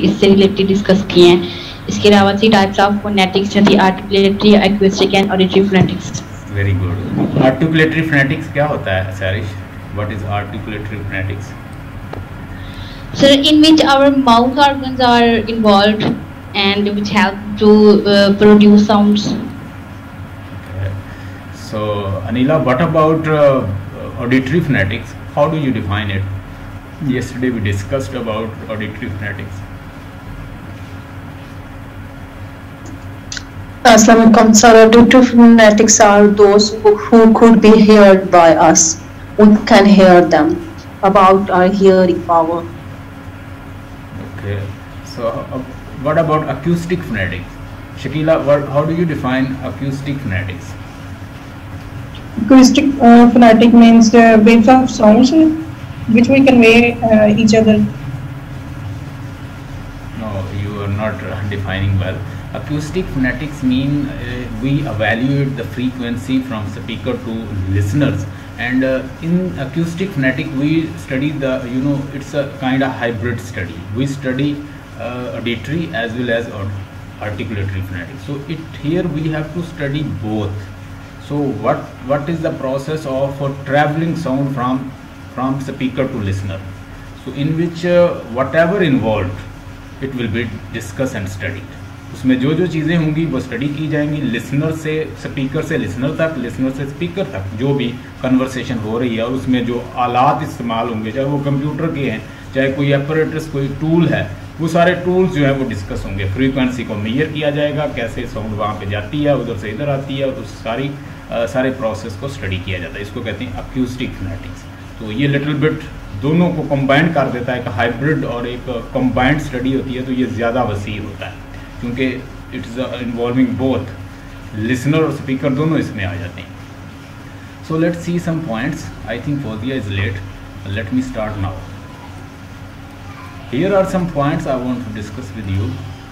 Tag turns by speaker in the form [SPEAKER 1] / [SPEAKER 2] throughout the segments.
[SPEAKER 1] इससे related discuss किए हैं। इसके अलावा 3 टाइप्स ऑफ फोनेटिक्स जो थी articulatory, acoustic and auditory phonetics.
[SPEAKER 2] Very good. Articulatory phonetics क्या होता है Sarish? What is articulatory phonetics?
[SPEAKER 1] Sir, in which our mouth organs are involved and which help to produce sounds.
[SPEAKER 2] Okay. So, Anila, what about auditory phonetics? How do you define it? Yesterday we discussed about auditory phonetics.
[SPEAKER 3] Assalamualaikum, sir. Auditory phonetics are those who could be heard by us. We can hear them about our hearing power.
[SPEAKER 2] Okay. So, what about acoustic phonetics? Shakila, how do you define acoustic phonetics?
[SPEAKER 4] Acoustic phonetic means waves of sounds which we convey each other.
[SPEAKER 2] No, you are not defining well. Acoustic phonetics mean we evaluate the frequency from speaker to listeners, and in acoustic phonetic we study the, it's a kind of hybrid study. We study auditory as well as articulatory phonetics. So here we have to study both. So what is the process of traveling sound from speaker to listener? So in which whatever involved it will be discussed and studied. उसमें जो जो चीज़ें होंगी वो study की जाएंगी, listener से speaker से लिसनर तक, लिसनर से स्पीकर तक जो भी कन्वर्सेशन हो रही है, और उसमें जो आलात इस्तेमाल होंगे, चाहे वो कंप्यूटर के हैं, चाहे कोई एपरेटस कोई टूल है, वो सारे टूल्स जो हैं वो डिस्कस होंगे। फ्रीक्वेंसी को मेजर किया जाएगा, कैसे साउंड वहाँ पे जाती है, उधर से इधर आती है, उस सारे प्रोसेस को स्टडी किया जाता है। इसको कहते हैं अक्यूस्टिक फोनेटिक्स। तो ये लिटिल बिट दोनों को कंबाइन कर देता है, एक हाइब्रिड और एक कंबाइंड स्टडी होती है, तो ये ज़्यादा वसी होता है क्योंकि it is involving both listener और स्पीकर, दोनों इसमें आ जाते हैं। So let's see some points. I think Fozia is late, let me start now. Here are some points I want to discuss with you.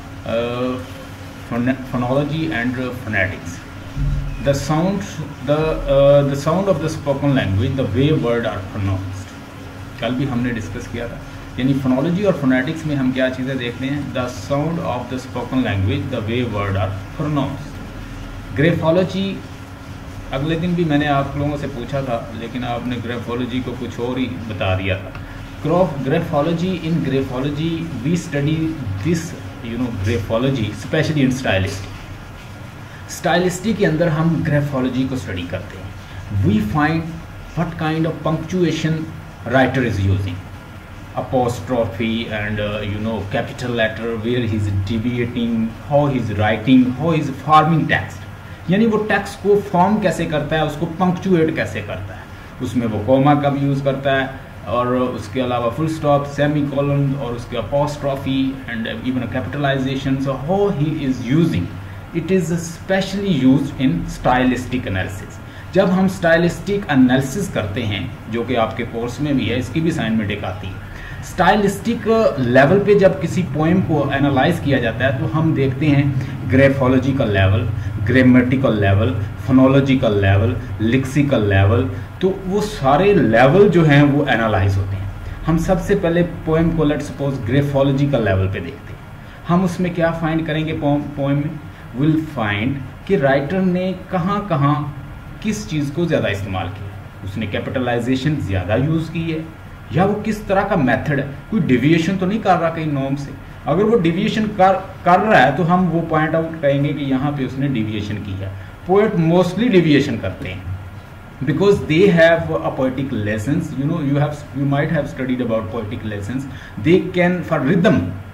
[SPEAKER 2] Phonology and phonetics. The sound of the spoken language, the way word are pronounced. कल भी हमने discuss किया था। यानी phonology और phonetics में हम क्या चीज़ें देखते हैं? The sound of the spoken language, the way word are pronounced. Graphology अगले दिन भी मैंने आप लोगों से पूछा था, लेकिन आपने ग्रेफोलॉजी को कुछ और ही बता दिया था। Graphology, in graphology we study this graphology specially in stylistic के अंदर हम ग्रेफोलॉजी को स्टडी करते हैं। We find what kind of punctuation writer is using, apostrophe and capital letter, where he is deviating, how he is writing, how he is forming text. यानी वो text को form कैसे करता है, उसको पंक्चुएट कैसे करता है, उसमें वो कॉमा का भी यूज़ करता है, और उसके अलावा फुल स्टॉप, सेमी कॉलन, और उसके apostrophe and even capitalization. So how he is using it is specially used in stylistic analysis. जब हम स्टाइलिस्टिक एनालिसिस करते हैं, जो कि आपके कोर्स में भी है, इसकी भी असाइनमेंट आती है, स्टाइलिस्टिक लेवल पे जब किसी पोएम को एनालाइज किया जाता है तो हम देखते हैं graphological level, grammatical level, phonological level, lexical level, तो वो सारे लेवल जो हैं वो एनालाइज होते हैं। हम सबसे पहले पोएम को लेट सपोज ग्रेफोलॉजिकल लेवल पे देखते हैं। हम उसमें क्या फाइंड करेंगे? पोएम में विल फाइंड कि राइटर ने कहाँ कहाँ किस चीज़ को ज़्यादा इस्तेमाल किया, उसने कैपिटलाइजेशन ज़्यादा यूज़ की है, या वो किस तरह का मेथड है, कोई डिविएशन तो नहीं कर रहा कहीं नॉर्म से। अगर वो डिविएशन कर रहा है तो हम वो पॉइंट आउट करेंगे कि यहाँ पे उसने डिविएशन की है। पोएट मोस्टली डिविएशन करते हैं because they have a poetic lessons, you might have studied about poetic lessons. They can for rhythm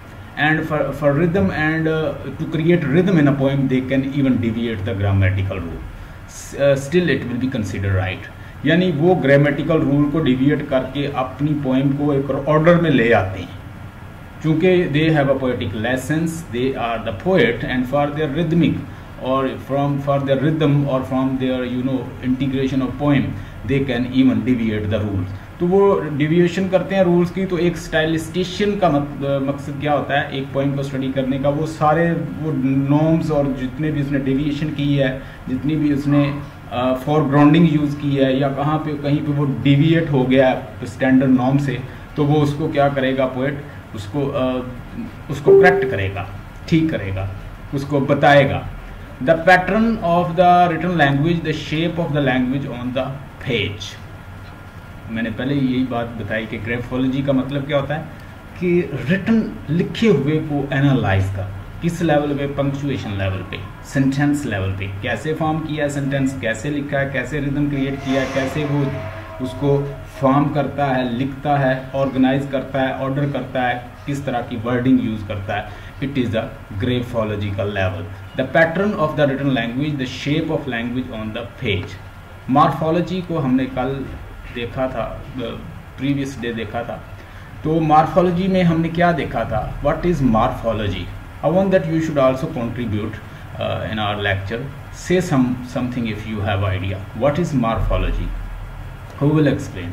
[SPEAKER 2] and to create rhythm in a poem, they can even deviate the grammatical rule. Still it will be considered right. यानी वो grammatical rule को deviate करके अपनी poem को एक order में ले आते हैं, क्योंकि they have a poetic lessons, they are the poet, and for their rhythmic और फॉर देयर रिदम और from their integration of poem they can even deviate the rules. तो वो डिविएशन करते हैं रूल्स की। तो एक स्टाइलिस्टिशियन का मकसद क्या होता है एक पोएम को स्टडी करने का? वो सारे वो नॉर्म्स और जितने भी उसने डिविएशन की है, जितनी भी उसने फॉरग्राउंडिंग यूज़ की है, या कहीं पे वो डिविएट हो गया स्टैंडर्ड नॉर्म से, तो वो उसको क्या करेगा पोएट, उसको करेक्ट करेगा, ठीक करेगा, उसको बताएगा। The pattern of the written language, the shape of the language on the page. मैंने पहले यही बात बताई कि ग्राफोलॉजी का मतलब क्या होता है कि रिटन लिखे हुए को एनालाइज कर, किस लेवल पे, पंक्चुएशन लेवल पे, सेंटेंस लेवल पे, कैसे फॉर्म किया है सेंटेंस, कैसे लिखा है, कैसे रिदम क्रिएट किया है, कैसे वो उसको फॉर्म करता है, लिखता है, ऑर्गेनाइज करता है, ऑर्डर करता है, किस तरह की वर्डिंग यूज करता है। It is the graphological level. The pattern of the written language, the shape of language on the page. Morphology को हमने कल देखा था, प्रीवियस डे देखा था। तो मॉर्फोलॉजी में हमने क्या देखा था, what is morphology. I want that you should also contribute in our lecture, say something if you have idea what is morphology, who will explain.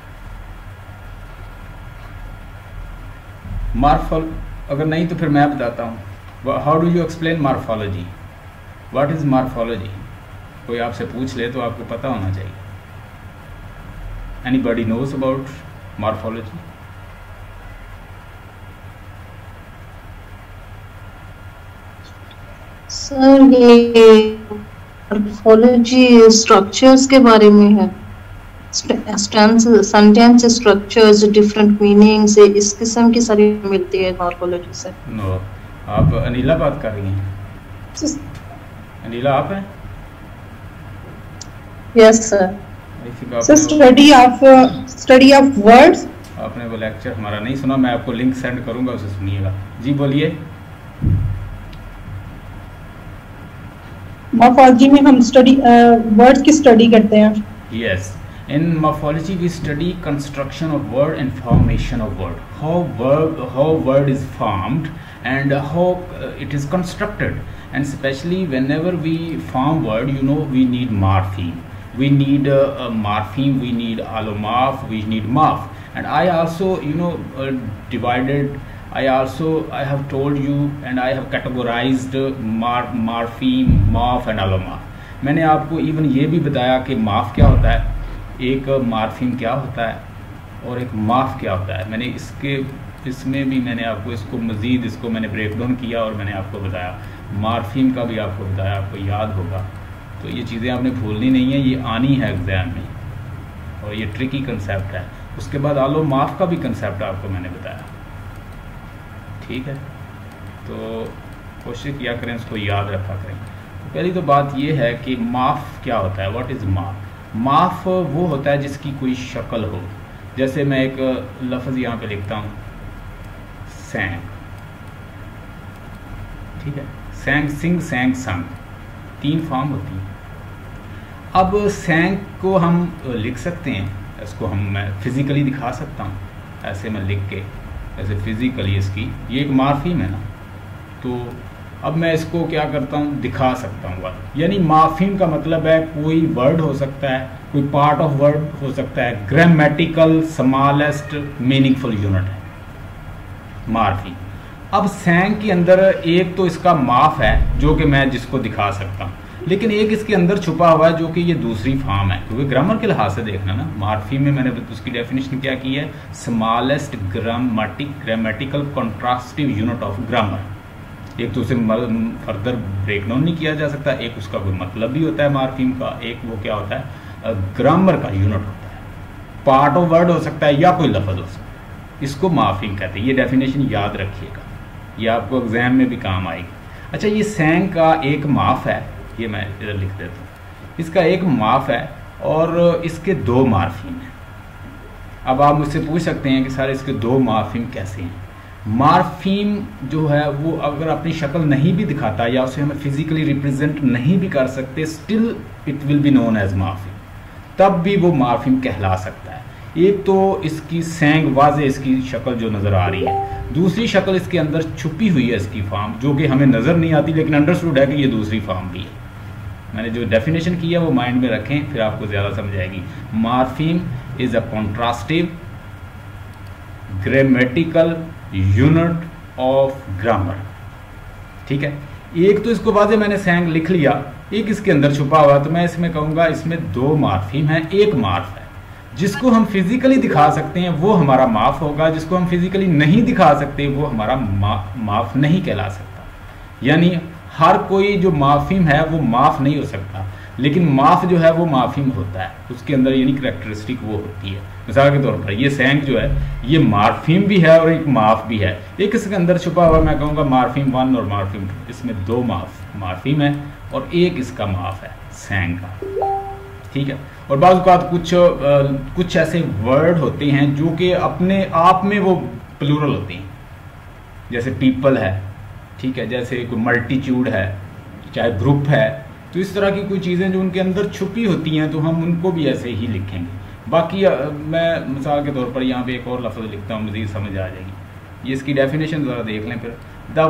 [SPEAKER 2] अगर नहीं तो फिर मैं बताता हूँ। How do you explain morphology, what is morphology. कोई आपसे पूछ ले तो आपको पता होना चाहिए। Anybody knows about morphology.
[SPEAKER 3] Sir ये मॉर्फोलॉजी स्ट्रक्चर्स के बारे में है, सेंटेंस स्ट्रक्चर्स, डिफरेंट मीनिंग्स, इस किस्म की सारी मिलती है मॉर्फोलॉजी से।
[SPEAKER 2] नो, आप अनिला बात कर रही हैं। अनिला आप हैं?
[SPEAKER 3] Yes sir.
[SPEAKER 4] So study of words।
[SPEAKER 2] आपने वो लेक्चर हमारा नहीं सुना, मैं आपको लिंक सेंड करूंगा, उसे सुनिएगा। जी बोलिए।
[SPEAKER 4] मॉर्फोलॉजी में हम वर्ड्स की स्टडी करते हैं।
[SPEAKER 2] Yes, in morphology we study construction of word and formation of word, how word is formed and how it is constructed, and especially whenever we form word, you know, we need morpheme, we need a morpheme, we need allomorph, we need morph. And I also, you know, I have told you and I have categorized morpheme, morph and allomorph। मैंने आपको even ये भी बताया कि morph क्या होता है, एक मार्फिम क्या होता है और एक माफ क्या होता है। मैंने इसमें भी मैंने आपको इसको मज़ीद इसको मैंने ब्रेक डाउन किया और मैंने आपको बताया, मार्फिम का भी आपको बताया, आपको याद होगा। तो ये चीज़ें आपने भूलनी नहीं है, ये आनी है एग्ज़ाम में और ये ट्रिकी कंसेप्ट है। उसके बाद आलो माफ का भी कंसेप्ट आपको मैंने बताया, ठीक है। तो कोशिश किया करें उसको याद रखा करें। तो पहली तो बात ये है कि माफ क्या होता है, व्हाट इज़ माफ। माफ वो होता है जिसकी कोई शक्ल हो। जैसे मैं एक लफ्ज़ यहाँ पे लिखता हूँ, सैंग, ठीक है, सैंग, सिंग, सैंग, संग, 3 फॉर्म होती हैं। अब सैंग को हम लिख सकते हैं, इसको मैं फिजिकली दिखा सकता हूँ, ऐसे मैं लिख के, ऐसे फिजिकली इसकी, ये एक मार्फीम है ना, तो अब मैं इसको क्या करता हूँ, दिखा सकता हूँ वर्ड। यानी मार्फीम का मतलब है कोई वर्ड हो सकता है, कोई पार्ट ऑफ वर्ड हो सकता है, ग्रामेटिकल स्मॉलेस्ट मीनिंगफुल यूनिट है मार्फीम। अब सैंग के अंदर एक तो इसका माफ है जो कि मैं जिसको दिखा सकता हूँ, लेकिन एक इसके अंदर छुपा हुआ है जो कि ये दूसरी फॉर्म है, क्योंकि ग्रामर के लिहाज से देखना ना, मार्फीम में मैंने उसकी डेफिनेशन क्या की है, smallest grammatical contrastive unit of grammar. एक तो उसे फर्दर ब्रेक डाउन नहीं किया जा सकता, एक उसका कोई मतलब भी होता है मार्फीम का, एक वो क्या होता है, ग्रामर का यूनिट होता है, पार्ट ऑफ वर्ड हो सकता है या कोई लफ्ज हो सकता है, इसको मार्फीम कहते हैं। ये डेफिनेशन याद रखिएगा, ये आपको एग्जाम में भी काम आएगी। अच्छा, ये सैंग का एक माफ है, ये मैं इधर लिख देता हूँ, इसका एक माफ है और इसके 2 मार्फीम हैं। अब आप मुझसे पूछ सकते हैं कि सारे इसके 2 मार्फीम कैसे हैं। मार्फीम जो है वो अगर अपनी शक्ल नहीं भी दिखाता या उसे हमें फिजिकली रिप्रेजेंट नहीं भी कर सकते, still it will be known as morpheme, तब भी वो मार्फीम कहला सकता है। एक तो इसकी सैंग वाज़े इसकी शक्ल जो नज़र आ रही है, दूसरी शक्ल इसके अंदर छुपी हुई है इसकी फॉर्म, जो कि हमें नज़र नहीं आती लेकिन अंडरस्टूड है कि ये दूसरी फॉर्म भी है। मैंने जो डेफिनेशन किया वो माइंड में रखें, फिर आपको ज़्यादा समझ आएगी। Morpheme is a contrastive grammatical unit of grammar, ठीक है। एक तो इसको वाज़े मैंने सैंग लिख लिया, एक इसके अंदर छुपा हुआ, तो मैं इसमें कहूँगा इसमें 2 मार्फीम हैं, एक मार्फ है। जिसको हम फिजिकली दिखा सकते हैं वो हमारा माफ होगा, जिसको हम फिजिकली नहीं दिखा सकते वो हमारा माफ नहीं कहला सकता। यानी हर कोई जो माफिम है वो माफ नहीं हो सकता, लेकिन माफ जो है वो माफिम होता है, उसके अंदर यानी करैक्टरिस्टिक वो होती है। मिसाल के तौर पर ये सैंग जो है ये मार्फिम भी है और एक माफ भी है। एक इसके अंदर छुपा हुआ मैं कहूँगा मार्फिम 1 और मार्फिम 2, इसमें 2 मार्फिम है और एक इसका माफ है सैंग का, ठीक है। और बाज़ औक़ात कुछ ऐसे वर्ड होते हैं जो कि अपने आप में वो प्लूरल होते हैं, जैसे पीपल है, ठीक है, जैसे कोई मल्टीट्यूड है, चाहे ग्रुप है। तो इस तरह की कोई चीज़ें जो उनके अंदर छुपी होती हैं तो हम उनको भी ऐसे ही लिखेंगे। बाकी मैं मिसाल के तौर पर यहाँ पे एक और लफ्ज़ लिखता हूँ, मज़ीद समझ आ जाएगी। ये इसकी डेफिनेशन ज़रा देख लें फिर।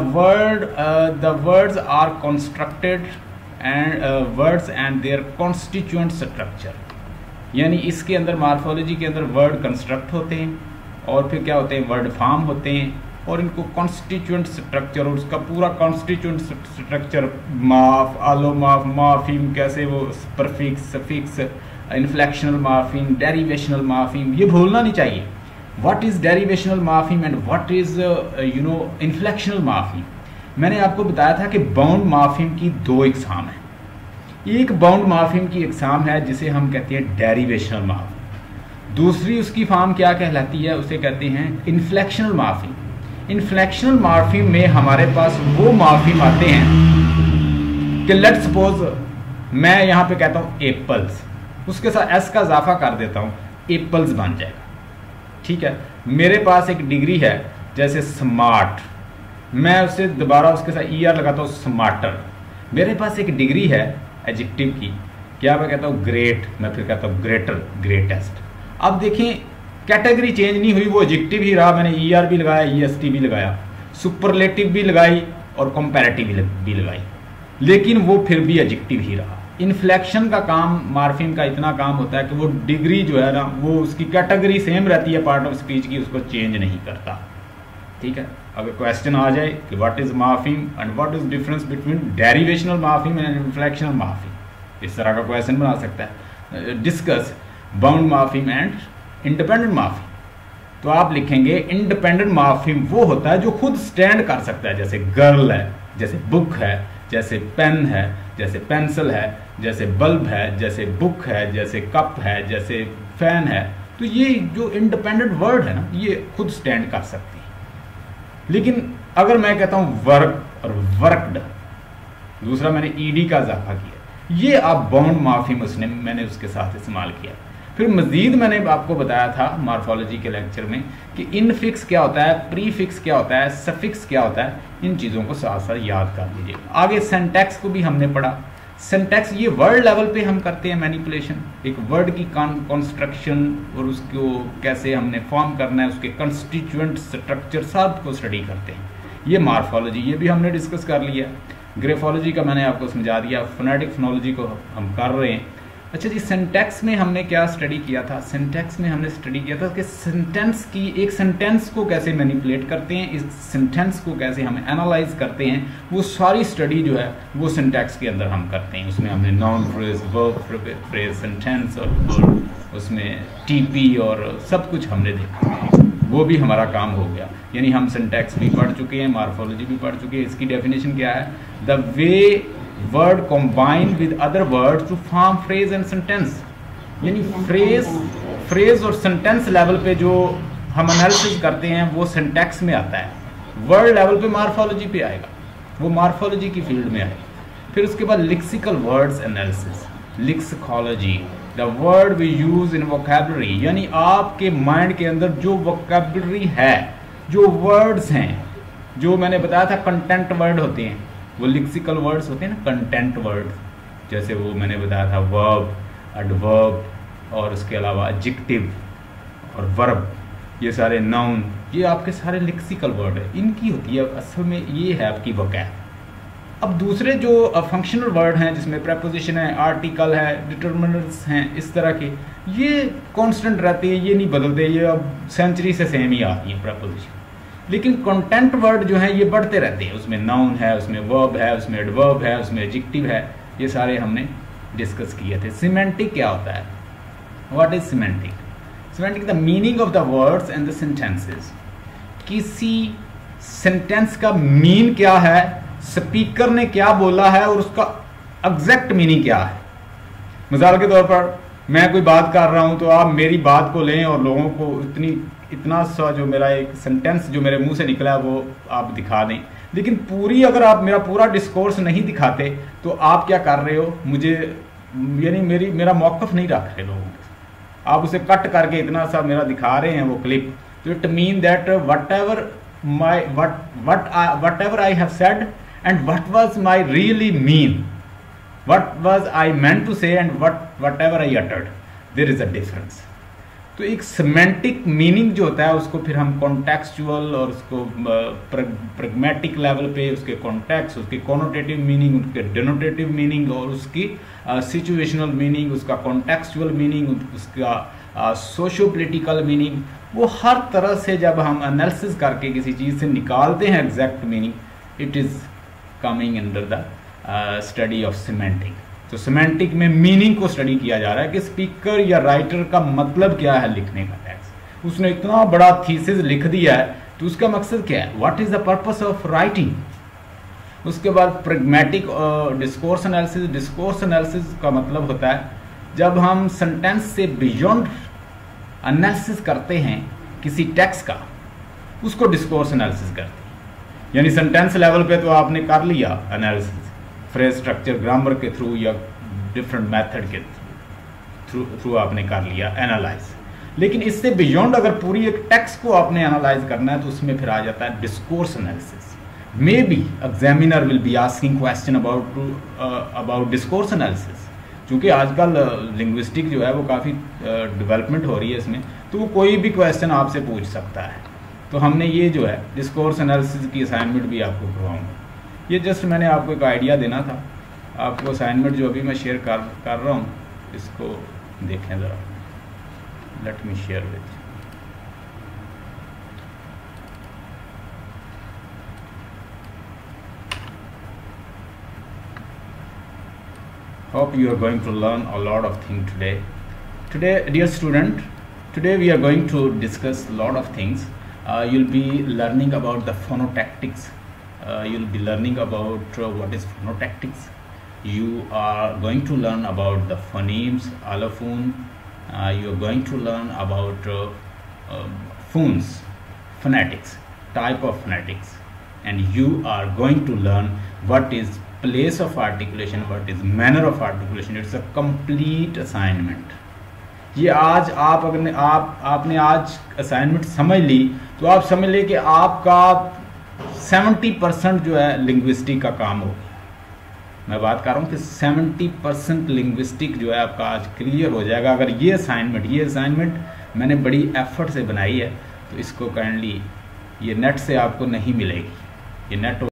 [SPEAKER 2] The words are constructed and words and their constituent structure, यानी इसके अंदर मार्फोलॉजी के अंदर वर्ड कंस्ट्रक्ट होते हैं और फिर क्या होते हैं, वर्ड फॉर्म होते हैं और इनको कॉन्स्टिट्यूएंट स्ट्रक्चर, और उसका पूरा कॉन्स्टिट्यूएंट स्ट्रक्चर, माफ, आलोमाफ, माफिम, कैसे वो prefix, suffix, inflectional morpheme, derivational morpheme, ये भूलना नहीं चाहिए। What is derivational morpheme and what is inflectional morpheme. मैंने आपको बताया था कि बाउंड माफिम की 2 इकसाम है। एक बाउंड माफिम की इकसाम है जिसे हम कहते हैं डेरिवेशनल माफिम, दूसरी उसकी फॉर्म क्या कहलाती है, उसे कहते हैं इन्फ्लेक्शनल माफिम। इन्फ्लेक्शनल मार्फिम में हमारे पास वो मार्फिम आते हैं कि लेट सपोज मैं यहाँ पे कहता हूँ एप्पल्स, उसके साथ एस का इजाफा कर देता हूँ, एप्पल्स बन जाएगा, ठीक है। मेरे पास एक डिग्री है जैसे स्मार्ट, मैं उसे दोबारा उसके साथ ER लगाता हूँ स्मार्टर। मेरे पास एक डिग्री है एडजेक्टिव की, क्या मैं कहता हूँ ग्रेट, मैं फिर कहता हूँ ग्रेटर, ग्रेटेस्ट। अब देखें कैटेगरी चेंज नहीं हुई, वो एडजेक्टिव ही रहा, मैंने ER भी लगाया, EST भी लगाया, सुपरलेटिव भी लगाई और कंपैरेटिव भी लगाई, लेकिन वो फिर भी एडजेक्टिव ही रहा। इन्फ्लेक्शन का काम, मार्फिम का इतना काम होता है कि वो डिग्री जो है ना, वो उसकी कैटेगरी सेम रहती है पार्ट ऑफ स्पीच की, उसको चेंज नहीं करता, ठीक है। अगर क्वेश्चन आ जाए कि what is morpheme and what is difference between derivational morpheme and inflectional morpheme, इस तरह का क्वेश्चन बना सकता है। Discuss bound morpheme and independent morpheme, तो आप लिखेंगे इंडिपेंडेंट मार्फिम वो होता है जो खुद स्टैंड कर सकता है, जैसे गर्ल है, जैसे बुक है, जैसे पेन है, जैसे पेंसिल है, जैसे बल्ब है, जैसे बुक है, जैसे कप है, जैसे फैन है। तो ये जो इंडिपेंडेंट वर्ड है ना, ये खुद स्टैंड कर सकती है। लेकिन अगर मैं कहता हूं वर्क और वर्कड, दूसरा मैंने ED का इजाफा किया, ये आप बाउंड मार्फिम मैंने उसके साथ इस्तेमाल किया। फिर मजीद मैंने आपको बताया था मार्फोलॉजी के लेक्चर में कि इनफिक्स क्या होता है, प्रीफिक्स क्या होता है, सफिक्स क्या होता है, इन चीज़ों को साथ साथ याद कर लीजिए। आगे सिंटैक्स को भी हमने पढ़ा। सिंटैक्स ये वर्ड लेवल पे हम करते हैं मैनिपुलेशन, एक वर्ड की कंस्ट्रक्शन और उसको कैसे हमने फॉर्म करना है, उसके कंस्टिट्यूएंट स्ट्रक्चर सब को स्टडी करते हैं। ये मार्फोलॉजी, ये भी हमने डिस्कस कर लिया। ग्रेफोलॉजी का मैंने आपको समझा दिया, फोनेटिक फोनोलॉजी को हम कर रहे हैं। अच्छा जी, सिंटैक्स में हमने क्या स्टडी किया था? सिंटैक्स में हमने स्टडी किया था कि सेंटेंस की, एक सेंटेंस को कैसे मैनिपुलेट करते हैं, इस सेंटेंस को कैसे हम एनालाइज करते हैं, वो सारी स्टडी जो है वो सिंटैक्स के अंदर हम करते हैं। उसमें हमने noun phrase, verb phrase, sentence और उसमें TP और सब कुछ हमने देखा, वो भी हमारा काम हो गया। यानी हम सिंटैक्स भी पढ़ चुके हैं, मार्फोलॉजी भी पढ़ चुके हैं। इसकी डेफिनेशन क्या है? The way word combine with other word to form phrase and sentence. यानी फ्रेज और सेंटेंस लेवल पे जो हम एनालिसिस करते हैं वो सिंटैक्स में आता है, वर्ड लेवल पे मार्फोलॉजी पे आएगा, वो मार्फोलॉजी की फील्ड में आएगा। फिर उसके बाद lexical words analysis, lexicology, the word we use in vocabulary, यानी आपके माइंड के अंदर जो वोकैबुलरी है, जो वर्ड्स हैं, जो मैंने बताया था कंटेंट वर्ड होते हैं, वो लिक्सिकल वर्ड्स होते हैं ना, कंटेंट वर्ड, जैसे वो मैंने बताया था वर्ब, एडवर्ब और उसके अलावा एडजेक्टिव और वर्ब, ये सारे नाउन, ये आपके सारे लिक्सिकल वर्ड है, इनकी होती है असल में, ये है आपकी वोकैब। अब दूसरे जो फंक्शनल वर्ड हैं जिसमें प्रेपोजिशन है, आर्टिकल है, डिटर्मिनर्स हैं, इस तरह के, ये कांस्टेंट रहते हैं, ये नहीं बदलते, ये अब सेंचुरी से सेम ही आती है प्रेपोजिशन। लेकिन कंटेंट वर्ड जो है ये बढ़ते रहते हैं, उसमें नाउन है, उसमें वर्ब है, उसमें एडवर्ब है, उसमें एडजेक्टिव है, ये सारे हमने डिस्कस किए थे। सिमेंटिक क्या होता है? What is semantic? Semantic the meaning of the words and the sentences, किसी सेंटेंस का मीन क्या है, स्पीकर ने क्या बोला है और उसका एग्जैक्ट मीनिंग क्या है। मिसाल के तौर पर मैं कोई बात कर रहा हूं तो आप मेरी बात को लें और लोगों को इतना सा जो मेरा एक सेंटेंस जो मेरे मुंह से निकला है वो आप दिखा दें, लेकिन पूरी अगर आप मेरा पूरा डिस्कोर्स नहीं दिखाते तो आप क्या कर रहे हो, मुझे यानी मेरा मौकफ नहीं रख रहे लोगों के, आप उसे कट करके इतना सा मेरा दिखा रहे हैं वो क्लिप। तो it mean that whatever I have said and what was my really mean, what was I meant to say and whatever I uttered, there is a difference। तो एक सेमेंटिक मीनिंग जो होता है उसको फिर हम contextual और उसको प्रैग्मेटिक लेवल पे उसके कॉन्टेक्स्ट, उसकी कॉनोटेटिव मीनिंग, उसके डेनोटेटिव मीनिंग और उसकी सिचुएशनल मीनिंग, उसका कॉन्टेक्चुअल मीनिंग, उसका सोशो पोलिटिकल मीनिंग, वो हर तरह से जब हम एनालिसिस करके किसी चीज़ से निकालते हैं exact meaning, it is coming under the study of semantic. तो सिमेंटिक में मीनिंग को स्टडी किया जा रहा है कि स्पीकर या राइटर का मतलब क्या है लिखने का टेक्स्ट। उसने इतना बड़ा थीसिस लिख दिया है तो उसका मकसद क्या है, what is the purpose of writing. उसके बाद pragmatic discourse analysis. Discourse analysis का मतलब होता है जब हम सेंटेंस से बियॉन्ड एनालिसिस करते हैं किसी टेक्स्ट का, उसको डिस्कोर्स एनालिसिस करते हैं। यानी सेंटेंस लेवल पे तो आपने कर लिया एनालिसिस, फ्रेज स्ट्रक्चर ग्रामर के थ्रू या डिफरेंट मेथड के थ्रू आपने कर लिया एनालाइज, लेकिन इससे बियॉन्ड अगर पूरी एक टेक्स्ट को आपने एनालाइज करना है तो उसमें फिर आ जाता है discourse analysis. Maybe examiner will be asking question about discourse analysis, क्योंकि आजकल लिंग्विस्टिक जो है वो काफ़ी डेवलपमेंट हो रही है इसमें, तो वो कोई भी क्वेश्चन आपसे पूछ सकता है। तो हमने ये जो है डिस्कोर्स एनालिसिस की असाइनमेंट भी आपको करवाऊंगा। ये जस्ट मैंने आपको एक आइडिया देना था। आपको असाइनमेंट जो अभी मैं शेयर कर रहा हूँ इसको देखें ज़रा, let me share with. Hope you are going to learn a lot of things today. Today, dear student, today we are going to discuss a lot of things. You'll be learning about the phonotactics. You'll be learning about what is phonotactics. You are going to learn about the phonemes, allophone. You are going to learn about phones, phonetics, type of phonetics, and you are going to learn what is place of articulation, what is manner of articulation. It's a complete assignment. ये आज आप अगर आपने आज assignment समझ ली तो आप समझ ले कि आपका 70% जो है लिंग्विस्टिक का काम हो गया। मैं बात कर रहा हूँ कि 70% लिंग्विस्टिक जो है आपका आज क्लियर हो जाएगा अगर ये असाइनमेंट मैंने बड़ी एफर्ट से बनाई है। तो इसको काइंडली, ये नेट से आपको नहीं मिलेगी, ये नेट